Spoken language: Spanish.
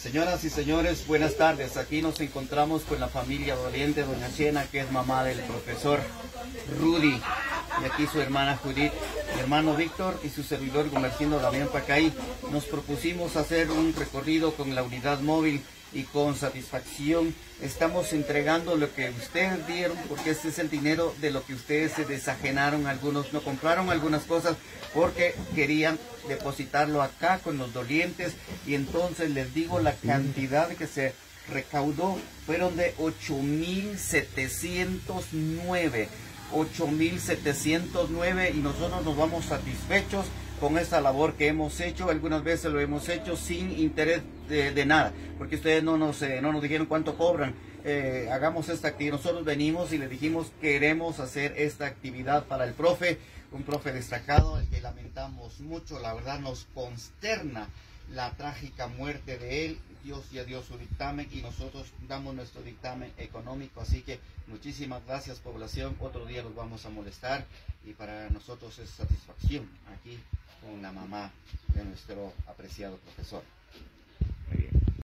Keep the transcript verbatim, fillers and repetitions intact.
Señoras y señores, buenas tardes. Aquí nos encontramos con la familia doliente, doña Chena, que es mamá del profesor Rudy, y aquí su hermana Judith, mi hermano Víctor y su servidor Gumercindo Damián Pacay. Nos propusimos hacer un recorrido con la unidad móvil y con satisfacción estamos entregando lo que ustedes dieron, porque este es el dinero de lo que ustedes se desajenaron. Algunos no compraron algunas cosas porque querían depositarlo acá con los dolientes, y entonces les digo, la cantidad que se recaudó fueron de ocho mil setecientos nueve, ocho mil setecientos nueve, y nosotros nos vamos satisfechos con esta labor que hemos hecho. Algunas veces lo hemos hecho sin interés de, de nada, porque ustedes no nos, eh, no nos dijeron cuánto cobran. Eh, hagamos esta actividad. Nosotros venimos y le dijimos, queremos hacer esta actividad para el profe, un profe destacado, al que lamentamos mucho. La verdad nos consterna la trágica muerte de él. Dios ya dio su dictamen y nosotros damos nuestro dictamen económico. Así que muchísimas gracias, población. Otro día los vamos a molestar, y para nosotros es satisfacción aquí con la mamá de nuestro apreciado profesor.